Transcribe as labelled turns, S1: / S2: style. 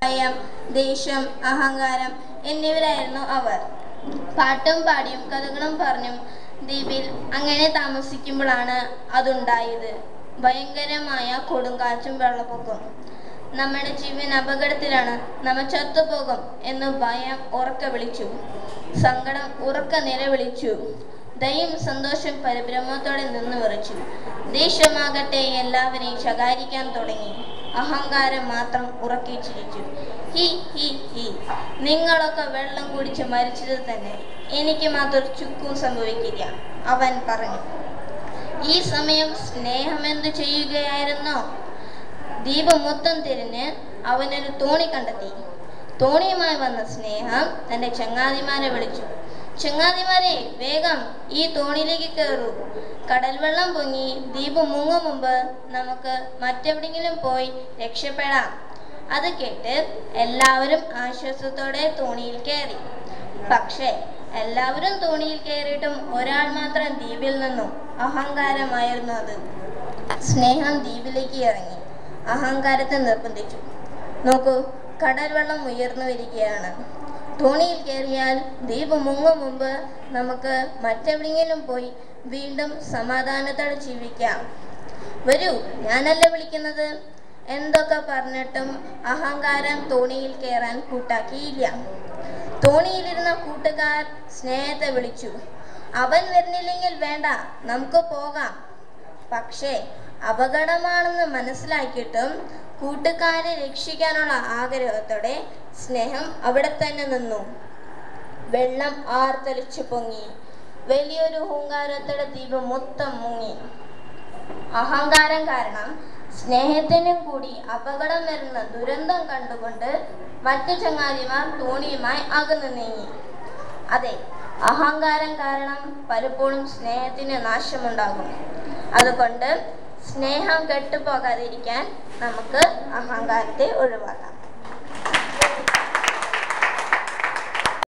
S1: ദേഷ്യം, അഹങ്കാരം എന്നിവരായിരുന്നു അവർ. പാട്ടും പാടിയും കഥകളും പറഞ്ഞും ദ്വീപിൽ അങ്ങനെ താമസിക്കുമ്പോഴാണ് അതുണ്ടായത്. ഭയങ്കരമായ കൊടുങ്കാറ്റും വെള്ളപ്പൊക്കവും. നമ്മുടെ ജീവൻ അപകടത്തിലാണ്, നമ്മൾ ചത്തുപോകും എന്ന് ഭയം ഉറക്കെ വിളിച്ചു. സങ്കടം ഉറക്കെ നിലവിളിച്ചു. ദയയും സന്തോഷം പരിഭ്രമത്തോടെ നിന്ന് വിറച്ചു. ദേഷ്യമാകട്ടെ എല്ലാവരെയും ശകാരിക്കാൻ തുടങ്ങി. അഹങ്കാരം മാത്രം ഉറക്കെ ചിരിച്ചു. ഹി ഹി ഹി, നിങ്ങളൊക്കെ വെള്ളം കുടിച്ച് മരിച്ചത് തന്നെ, എനിക്ക് മാത്രം ചുക്കും സംഭവിക്കില്ല, അവൻ പറഞ്ഞു. ഈ സമയം സ്നേഹം എന്തു ചെയ്യുകയായിരുന്നോ? ദ്വീപ് മൊത്തം തിരിഞ്ഞ് അവനൊരു തോണി കണ്ടെത്തി. തോണിയുമായി വന്ന സ്നേഹം തന്റെ ചങ്ങാതിമാരെ വിളിച്ചു. ചങ്ങാതിമാരെ, വേഗം ഈ തോണിയിലേക്ക് കയറൂ. കടൽ വെള്ളം പൊങ്ങി ദ്വീപ് മുങ്ങും മുമ്പ് നമുക്ക് മറ്റെവിടെങ്കിലും പോയി രക്ഷപ്പെടാം. അത് കേട്ട് എല്ലാവരും ആശ്വാസത്തോടെ തോണിയിൽ കയറി. പക്ഷേ എല്ലാവരും തോണിയിൽ കയറിയിട്ടും ഒരാൾ മാത്രം ദ്വീപിൽ നിന്നു. അഹങ്കാരമായിരുന്നു അത്. സ്നേഹം ദ്വീപിലേക്ക് ഇറങ്ങി അഹങ്കാരത്തെ നിർബന്ധിച്ചു. നോക്കൂ, കടൽ വെള്ളം ഉയർന്നു വരികയാണ്. തോണിയിൽ കയറിയാൽ ദ്വീപ് മുങ്ങും മുമ്പ് നമുക്ക് മറ്റെവിടെയെങ്കിലും പോയി വീണ്ടും സമാധാനത്തോടെ ജീവിക്കാം. വരൂ, ഞാനല്ല വിളിക്കുന്നത്. എന്തൊക്കെ പറഞ്ഞിട്ടും അഹങ്കാരം തോണിയിൽ കയറാൻ കൂട്ടാക്കിയില്ല. തോണിയിലിരുന്ന കൂട്ടുകാർ സ്നേഹത്തെ വിളിച്ചു. അവൻ വരുന്നില്ലെങ്കിൽ വേണ്ട, നമുക്ക് പോകാം. പക്ഷേ അപകടമാണെന്ന് മനസ്സിലാക്കിയിട്ടും കൂട്ടുകാരെ രക്ഷിക്കാനുള്ള ആഗ്രഹത്തോടെ സ്നേഹം അവിടെ തന്നെ നിന്നു. വെള്ളം ആർത്തലിച്ചു പൊങ്ങി. വലിയൊരു ഹുങ്കാരത്തോടെ ദ്വീപ് മൊത്തം മുങ്ങി. അഹങ്കാരം കാരണം സ്നേഹത്തിനും കൂടി അപകടം വരുന്ന ദുരന്തം കണ്ടുകൊണ്ട് മറ്റു ചങ്ങാതിമാർ തോണിയുമായി അകന്നു നീങ്ങി. അതെ, അഹങ്കാരം കാരണം പലപ്പോഴും സ്നേഹത്തിന് നാശമുണ്ടാകും. അതുകൊണ്ട് സ്നേഹം കെട്ടുപോകാതിരിക്കാൻ നമുക്ക് അഹങ്കാരത്തെ ഒഴിവാക്കാം.